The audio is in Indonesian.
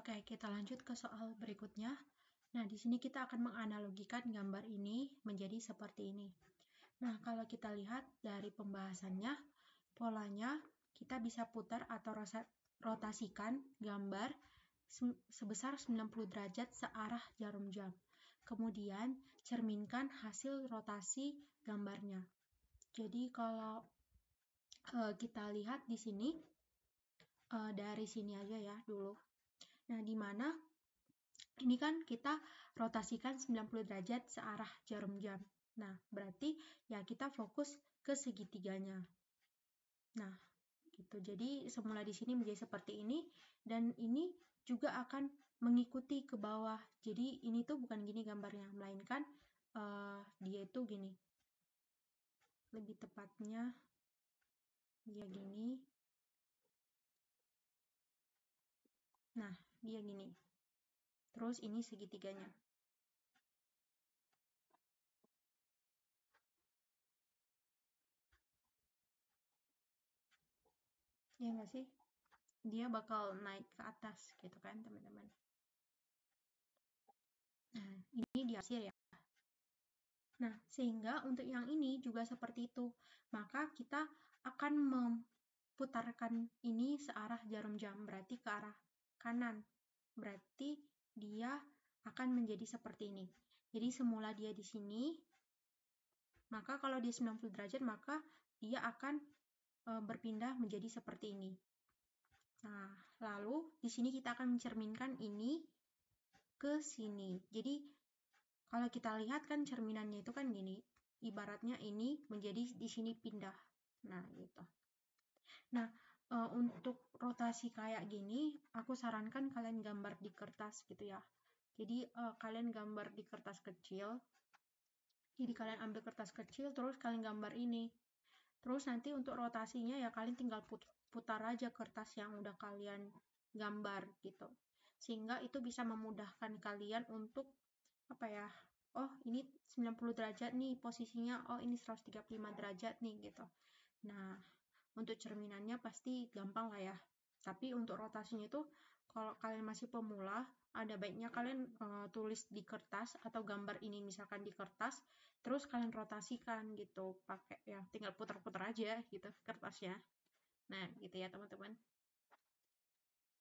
Oke, kita lanjut ke soal berikutnya. Nah, di sini kita akan menganalogikan gambar ini menjadi seperti ini. Nah, kalau kita lihat dari pembahasannya, polanya kita bisa putar atau rotasikan gambar sebesar 90 derajat searah jarum jam. Kemudian, cerminkan hasil rotasi gambarnya. Jadi, kalau kita lihat di sini, dari sini aja ya dulu. Nah, di mana ini kan kita rotasikan 90 derajat searah jarum jam. Nah, berarti ya kita fokus ke segitiganya. Nah, gitu. Jadi semula di sini menjadi seperti ini dan ini juga akan mengikuti ke bawah. Jadi ini tuh bukan gini gambarnya, melainkan dia itu gini. Lebih tepatnya dia gini. Nah, dia gini. Terus ini segitiganya. Ya nggak sih? Dia bakal naik ke atas gitu kan, teman-teman. Nah, ini diarsir ya. Nah, sehingga untuk yang ini juga seperti itu. Maka kita akan memutarkan ini searah jarum jam, berarti ke arah kanan. Berarti dia akan menjadi seperti ini. Jadi semula dia di sini, maka kalau dia 90 derajat, maka dia akan berpindah menjadi seperti ini. Nah, lalu di sini kita akan mencerminkan ini ke sini. Jadi kalau kita lihat kan cerminannya itu kan gini. Ibaratnya ini menjadi di sini pindah. Nah, gitu. Nah, untuk rotasi kayak gini, aku sarankan kalian gambar di kertas gitu ya. Jadi kalian gambar di kertas kecil. Jadi kalian ambil kertas kecil, terus kalian gambar ini. Terus nanti untuk rotasinya ya kalian tinggal putar aja kertas yang udah kalian gambar gitu. Sehingga itu bisa memudahkan kalian untuk apa ya? Oh, ini 90 derajat nih posisinya. Oh, ini 135 derajat nih gitu. Nah, untuk cerminannya pasti gampang lah ya. Tapi untuk rotasinya itu kalau kalian masih pemula, ada baiknya kalian tulis di kertas atau gambar ini misalkan di kertas, terus kalian rotasikan gitu, pakai ya tinggal putar-putar aja gitu kertasnya. Nah, gitu ya teman-teman.